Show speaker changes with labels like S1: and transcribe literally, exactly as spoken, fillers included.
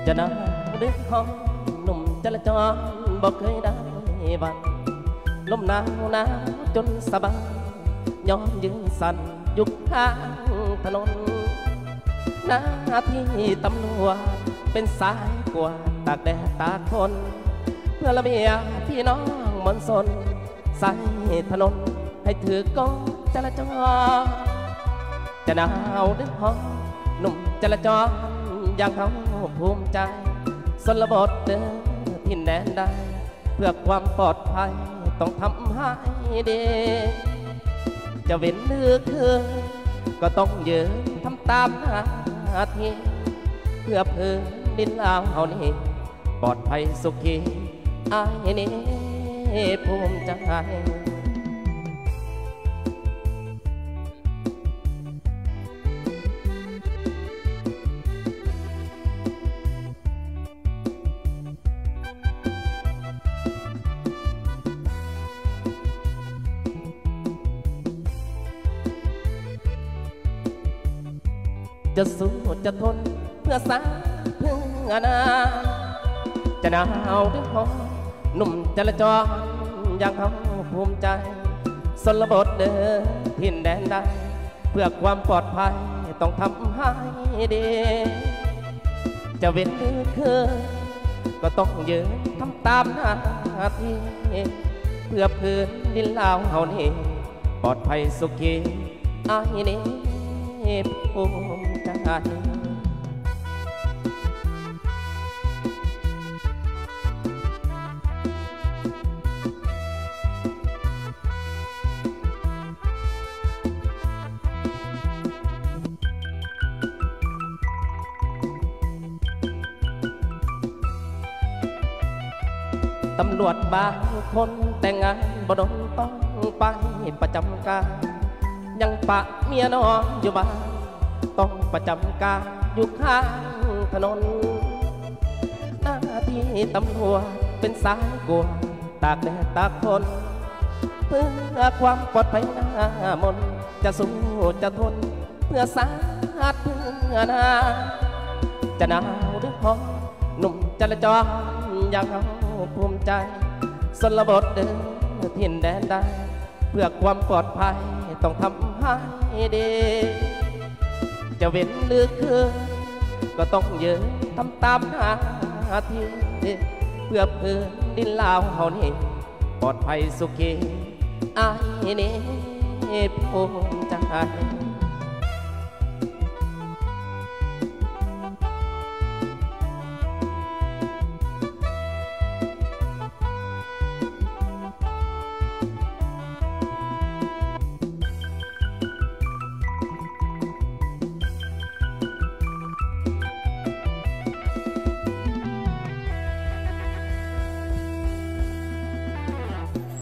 S1: จะน่าดึกห้องหนุ่มจราจรบอกเคยได้วันลมหนาวหนาวจนสบายย้อนยืนสั่นยุกข้างถนนหน้าที่ตำรวจเป็นสายกวาดตากแดดตากฝนเพื่อระเบียบพี่น้องมนสนสายถนนให้ถือกองจราจรจะหนาวดึกห้องหนุ่มจราจรอย่างเขาภูมิใจสนบทเดินทินแดนได้เพื่อความปลอดภัยต้องทำให้ดีจะเว้นหรือคือก็ต้องยืนทำตามหน้าที่เพื่อพื้นดินลาวเฮานี่ปลอดภัยสุขีอายนี่ภูมิใจจะสู้จะทนเพื่อสร้างเพื่ออนาจะหนาวหรือร้อนหนุ่มจราจรอย่างเขาภูมิใจสนบทเดินถิ่นแดนได้เพื่อความปลอดภัยต้องทำให้ดีจะเว้นหรือคือก็ต้องยืนทำตามหน้าที่เพื่อพื้นดินลาวเฮานี่ปลอดภัยสุขีอายนี่ภูมิใจตำรวจบางคนแต่งงานบ่ดนต้องไปประจำการยังปะเมียน้องอยู่บ้านต้องประจำการอยู่ข้างถนนหน้าที่ตำรวจเป็นสายกวาดตากแดดตากฝนเพื่อความปลอดภัยหน้ามนจะสู้จะทนเพื่อสาดเพื่อนาจะหนาวหรือร้อนหนุ่มจราจรอย่างเขาภูมิใจสนบทเดินถิ่นแดนได้เพื่อความปลอดภัยต้องทำให้ดีจะเว้นหรือคือก็ต้องยืนทำตามหน้าที่เพื่อพื้นดินลาวเฮานี่ปลอดภัยสุขีอายนี่ภูมิใจ